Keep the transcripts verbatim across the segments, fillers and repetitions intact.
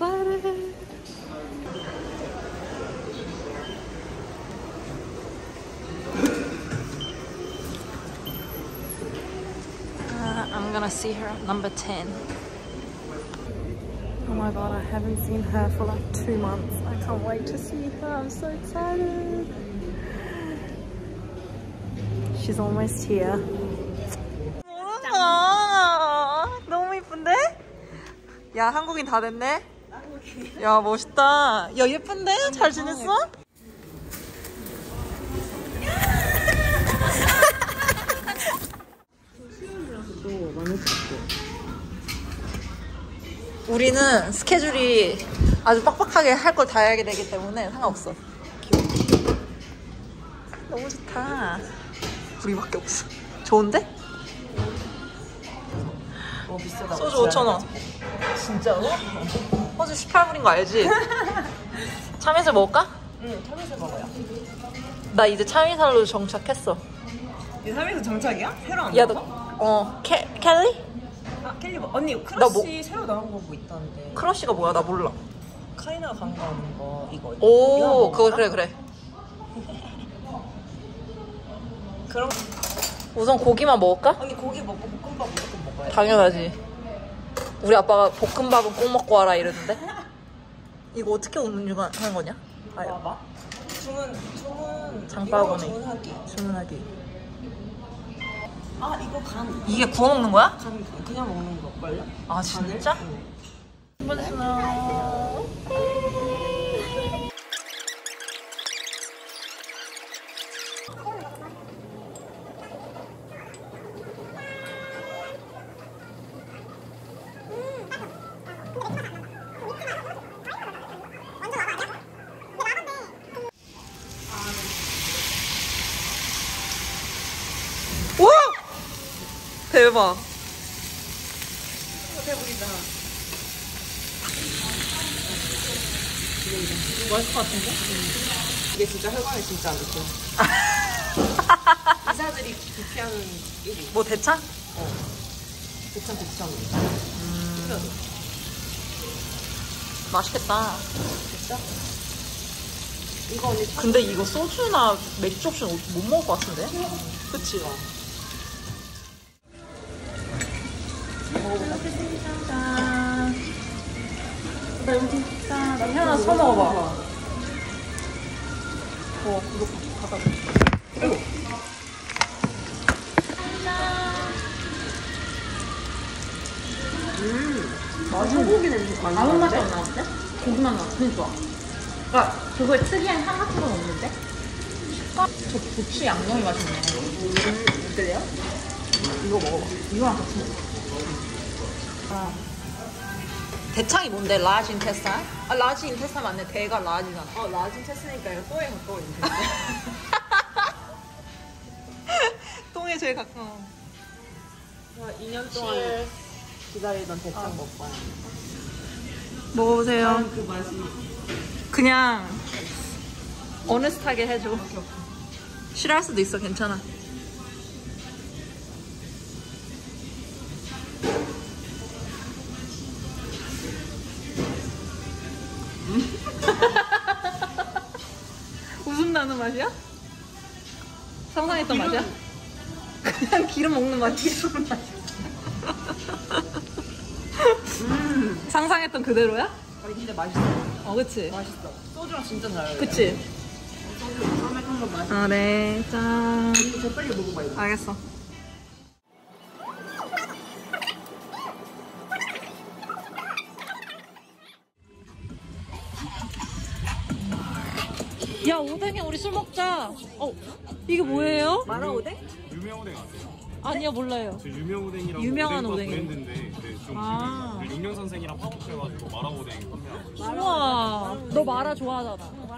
excited. uh, I'm gonna see her at number ten. Oh my god, I haven't seen her for like two months. I can't wait to see her. I'm so excited. She's almost here. 아, 너무 이쁜데? 야, 한국인 다 됐네? 야, 멋있다. 야, 예쁜데? 잘 지냈어? 우리는 스케줄이 아주 빡빡하게 할 걸 다 해야 되기 때문에 상관없어. 귀여워. 너무 좋다. 우리밖에 없어. 좋은데? 어, 비싸다. 소주 오천 원. 진짜로? 소주 십팔 불인 거 알지? 참이슬 먹을까? 응, 참이슬 먹어요. 나 이제 참이슬로 정착했어. 이 참이슬 정착이야? 새로 안 야, 나와? 너, 어, 캐, 켈리? 아, 켈리 뭐, 언니 크러쉬 나 뭐- 새로 나온 거 뭐 있다는데. 크러쉬가 뭐야? 나 몰라. 카이나 강가오는 거 이거. 오, 이거 그거 먹을까? 그래, 그래. 그럼 우선 고기만 먹을까? 언니 고기 먹고 볶음밥 무조건 먹어야 돼. 당연하지. 우리 아빠가 볶음밥은 꼭 먹고 와라 이러는데. 이거 어떻게 오는 거 하는 거냐? 아유. 봐봐. 주문 주문 장바구니. 이거 주문하기. 주문하기. 아 이거 간. 이게 구워 먹는 거야? 간 그냥 먹는 거 걸요? 아, 진짜? 수고하셨어요. 와! 대박. 대박이다. 맛있을 것 같은데? 이게 진짜 혈관에 진짜 안 좋고. 의사들이 기피하는 일 위. 뭐 대창? 어. 대창 대창. 음. 맛있겠다. 진짜? 이거 언니 참... 근데 이거 소주나 맥주 없이는 못 먹을 것 같은데? 그치? 짠. 나 여기 짠. 나 하나 사 먹어봐. 어, 이거 갖다 줘. 아이고. 음. 맛이 소고기 냄새 많이 아무 맛이 나는데? 안 나는데? 고기만 나. 그냥 좋아. 그러니까 그거에 특이한 향 같은 건 없는데? 식감? 저 고추 양념이 맛있네. 음, 어때요? 이거 먹어봐. 이거랑 같이 먹어. 아. 대창이 뭔데? 라지 인테스타인? 아, 라지 인테스타인 맞네. 대가 라지잖아. 어, 라진 쳤으니까 이거 뽀에 가까워 있는 똥에 제일 가까워. 이 년 동안 기다리던 대창 어. 먹방. 먹어보세요. 그 맛이. 그냥 어느스하게 해줘. 싫어할 수도 있어. 괜찮아. 웃음 나는 맛이야? 상상했던 맛이야? 그냥 기름 먹는 맛이야? 음. 상상했던 그대로야? 아니 근데 맛있어. 어, 그치? 맛있어. 소주랑 진짜 잘 어울려. 그치? 소주 담백한 건 맛있어. 아, 네. 짠. 이거 더 빨리 먹어봐 이거. 알겠어. 야, 오뎅에 우리 술 먹자. 어, 이게 뭐예요? 마라 오뎅? 유명 오뎅 아세요? 아니요, 몰라요. 저 유명 오뎅이라고 유명한 오뎅밥 오뎅이에요. 브랜드인데 네, 좀 아. 유명해요. 윤영 선생이랑 파업해가지고 마라 오뎅 판매하고 우와, 너 마라 좋아하잖아.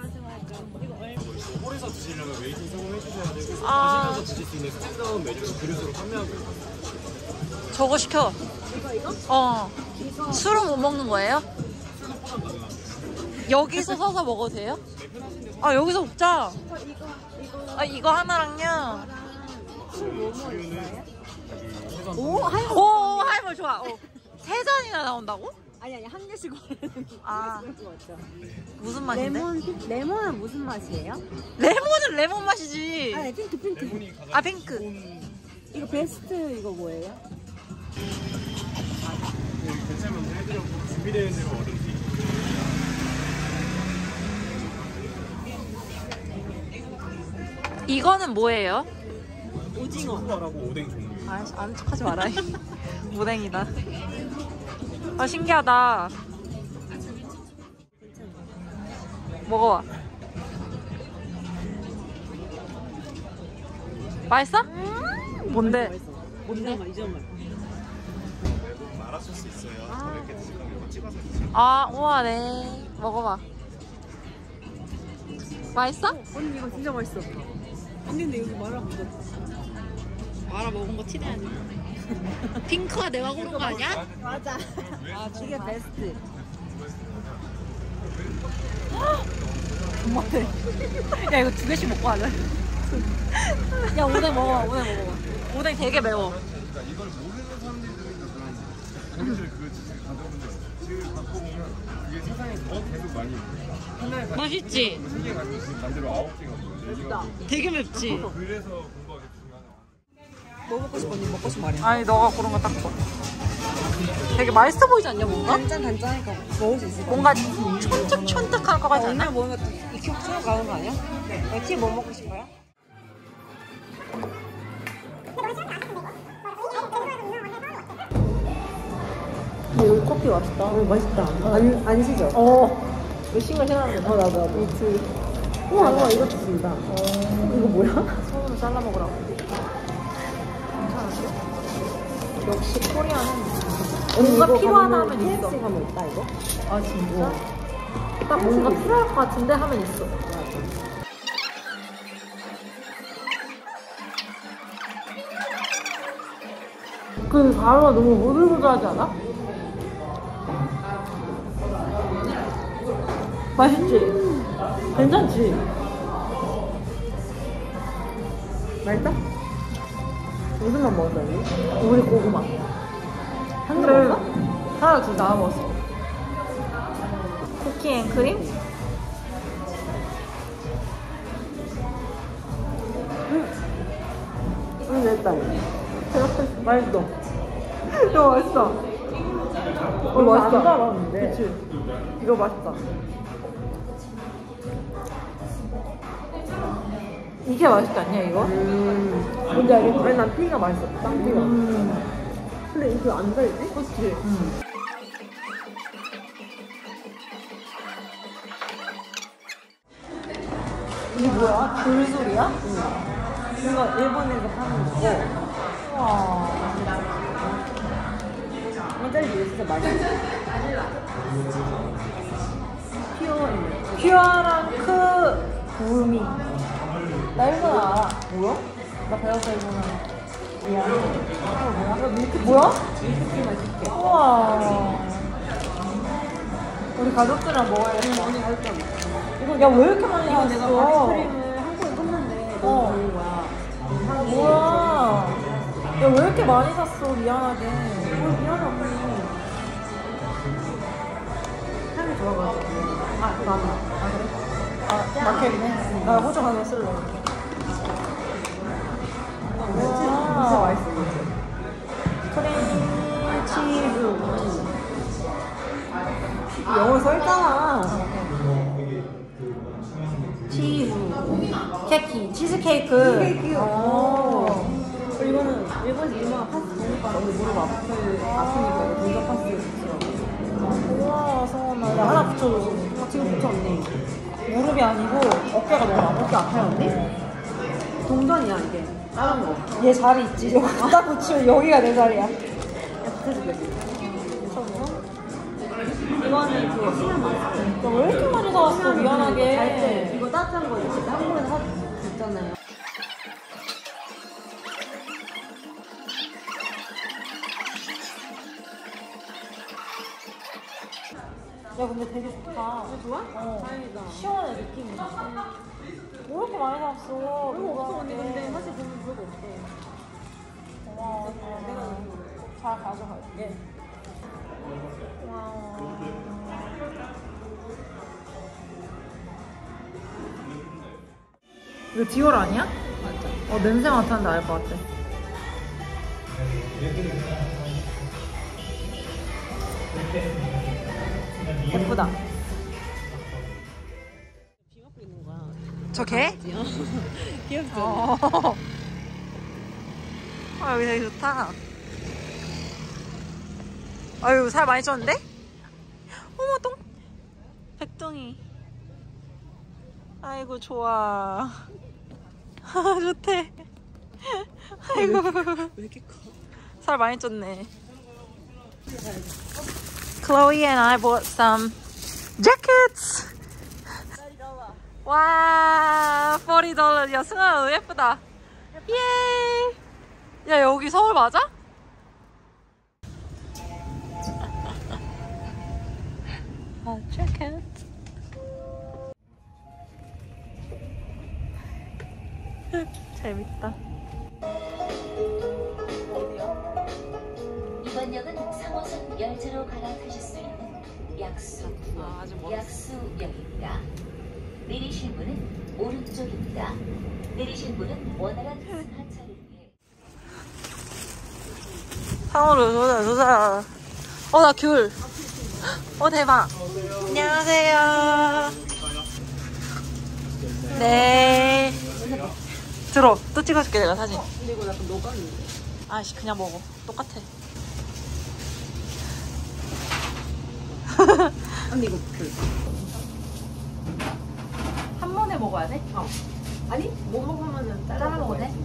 홀에서 드시려면 웨이팅 성공해주셔야 되고 아. 가시면서 드실 수 있는 스탠다운 메뉴를 그릇으로 판매하고 있어요. 저거 시켜. 이거, 이거? 어. 이거. 술은 못 먹는 거예요? 술도 포장 가능합니다. 여기서 서서 먹어도 돼요? 아, 여기서 먹자. 아, 이거 하나랑요. 주류는 그 해산 오, 하이볼. 오, 하이볼 좋아. 오. 세 잔이나 나온다고? 아니 아니 한 개씩 고르는 아. 거 맞죠? 무슨 맛인데? 레몬 레몬은 무슨 맛이에요? 레몬은 레몬 맛이지. 아, 네, 핑크 핑크. 레몬이 가장 아, 핑크. 기본 이거 베스트 이거 뭐예요? 그 괜찮으면 해드렸고 준비되는 대로 얼음씩. 이거는 뭐예요? 오징어. 수구라고 오뎅 종류. 아, 아는 척하지 마라. 오뎅이다. 아, 신기하다. 먹어봐. 맛있어? 뭔데? 뭔데? 이점만. 마라 소스 있어요. 저는 이렇게 드실 거면 이거 찍어서 드세요. 아, 우와, 네. 먹어봐. 맛있어? 언니 이거 진짜 맛있어. 언니 근데 여기 마라 먹어. 마라 먹은 거 티내야지. 핑크가 내가 고른 거 아니야? 맞아. 아 이게 베스트. 엄마들. 야, 이거 두 개씩 먹고 하자. 야, 오뎅 먹어, 오뎅 먹어. 오뎅 되게 매워. 그러니까 이걸 모르는 사람들이니까 그런 사실 그 지식을 가져본 적 없어. 지금 갖고 보면 이게 세상에 더 계속 많이 하나의 가지고 맛있지? 세 개 가지고 지금 반대로 아홉 개가 있는데 얘기가 되게 맵지? 그래서 공부하기 중요하다. 뭐 먹고 싶어? 언니 먹고 싶은 말이야. 아니, 너가 고른 거 딱 좋아. 되게 맛있어 보이지 않냐, 뭔가? 단짠 단짠하니까 먹을 수 있을 것 뭔가 쫀득쫀득할 것 같지 않아? 오늘 먹으면 또 익숙 처음 가는 거 아니야? 티 뭐 먹고 싶어요? 여기 커피 맛있다. 어, 맛있다. 안, 안 시죠? 어. 왜 신걸 생각나? 어, 나도, 나도. 이트. 우와, 우와, 이거 좋습니다. 어. 이거 뭐야? 손으로 잘라 먹으라고. 괜찮은데? 역시 코리아는 뭔가 필요하다 하면 있어. 케이에프씨 가면 있다, 이거? 아, 진짜? 딱 뭔가 필요할 것 같은데 하면 있어. 그 가루가 너무 보들보들하지 않아? 맛있지? 괜찮지? 맛있다? 무슨 맛 먹었어, 언니? 우리 고구마. 한 개 그래. 먹었어? 하나 둘 다 먹었어. 쿠키 앤 크림? 응, 됐다. 맛있어. 이거 맛있어. 이거 맛있다. 안 달았는데. 그치? 이거 맛있다. 이게 맛있지 않냐, 이거? 음. 뭔지 알겠지? 아니, 난 피가 맛있어. 땅피가. 음. 근데 이거 안 달지? 그치? 음. 이게 뭐야? 귤술이야? 이거 일본에서 파는 거고. 우와. 원짜리 이거 진짜 맛있어. 피어 있는. 퓨어랑크 구미. 나 일본 알아. 뭐야? 나 배웠어, 일본어. 이거 뭐야? 이거 밀크티. 뭐야? 밀크티 맛있게. 우와. 우리 가족들이랑 먹어야겠다. 언니 맛있다. 이거 야, 왜 이렇게 많이 이거 내가 샀어? 아이스크림을 한국에 샀는데 어. 너무 좋은 거야. 뭐야? 야, 왜 이렇게 많이 샀어? 미안하게. 어, 미안해, 언니. 향이 좋아가지고. 아, 나는. 아, 그래? 아, 막혀있네. 나 호주 가면 쓸래. 진짜, 진짜 맛있어, 크림 치즈. 영어 써있잖아. 치즈. 케이크. 치즈케이크. 케이크. 어. 이거는 일본에서 유명한 파스타 보니까 언니 무릎 아프, 아프니까 이거 동전 파스타 주더라고. 우와, 서원아. 야, 하나 붙여줘. 아, 지금 붙여, 언니. 무릎이 아니고 어깨가 너무 아파. 어깨 아파요, 언니? 동전이야, 이게. 다른 거. 얘 자리 있지? 여기 딱 붙이면 여기가 내 자리야. 야, 붙여줄게. 이거는 그거 수면 마스크. 야, 왜 이렇게 많이 사왔어? 잘 때 미안하게. 이거 따뜻한 거 있을 때 한국에서 사 줬잖아요. 야, 근데 되게 좋다. 좋아? 어. 다행이다. 시원해, 느낌이. 왜 이렇게 많이 샀어? 별거 없어, 언니. 근데 사실 보면 별거 없어. 고마워. 내가 잘 가져갈게. 와, 이거 디올 아니야? 맞아. 어, 냄새 맡았는데 알 것 같아. 예쁘다. 비 맞고 있는 거야. 저 개? 귀엽죠? 어. 아, 여기 되게 좋다. 아유, 살 많이 쪘는데? 어머, 똥. 백둥이. 아이고, 좋아. 아, 좋대. 아이고. 왜 이렇게 커? 살 많이 쪘네. Chloe and I bought some jackets. 와, 사십 달러. 야, 승아, 너 예쁘다. 예. 야, 여기 서울 맞아? 아, jacket. 재밌다. 이번 역은 삼 호선 열차로 갈아타실 수 있는 약수, 아, 아직 멀었어. 약수역입니다. 내리실 문은 오른쪽입니다. 내리실 문은 원활한 승하차를 위해 상어를 조사, 조사. 어, 나 귤. 어, 대박. 안녕하세요. 네. 들어. 또 찍어줄게, 내가 사진. 근데 이거 약간 녹았는데. 아씨, 그냥 먹어. 똑같아. 언니 이거 그. 한 번에 먹어야 돼? 어. 아니 못 먹으면은 잘라 먹어도 돼?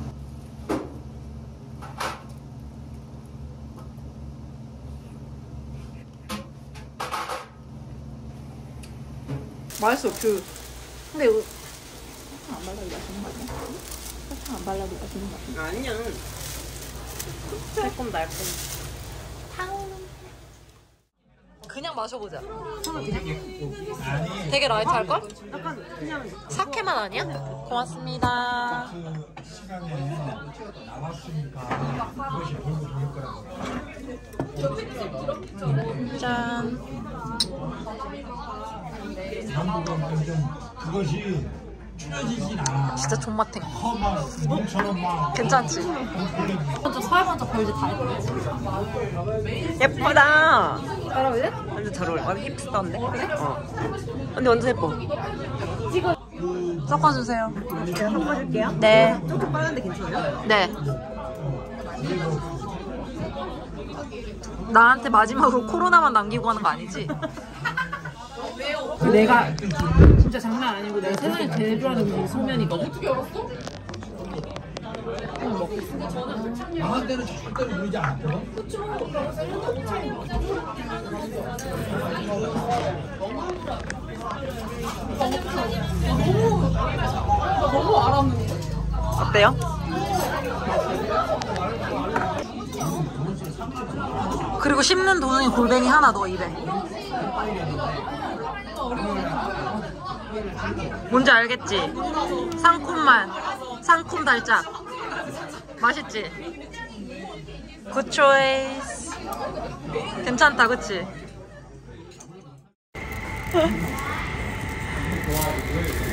맛있어, 귤. 근데 이거 아니야. 달콤달콤. 그냥 마셔보자. 되게 라이트 할걸? 약간 그냥 사케만 아니야? 고맙습니다. 시간에 나왔으니까 그것이 돌고 돌 거라고. 짠. 한국은 좀 그것이 줄여지진 않아. 진짜 존맛탱. 막 몸처럼 막 괜찮지? 먼저 서울 먼저 별짓 다 했거든. 예쁘다. 따라올래? 완전 잘 어울려. 완전 힙스터인데. 어. 근데 완전 예뻐. 섞어주세요. 제가 섞어줄게요. 네. 조금 빠른데 괜찮아요? 네. 나한테 마지막으로 코로나만 남기고 하는 거 아니지? 내가 진짜 장난 아니고 내가 세상에 제일 좋아하는 음식이 소면이거든. 어떻게 알았어? 나한 때는 절대로 보이지 않았거든. 어때요? 그리고 씹는 도중에 골뱅이 하나 넣어 입에. 뭔지 알겠지? 상콤만, 상콤 달짝. 맛있지? 굿 초이스. 괜찮다, 그치?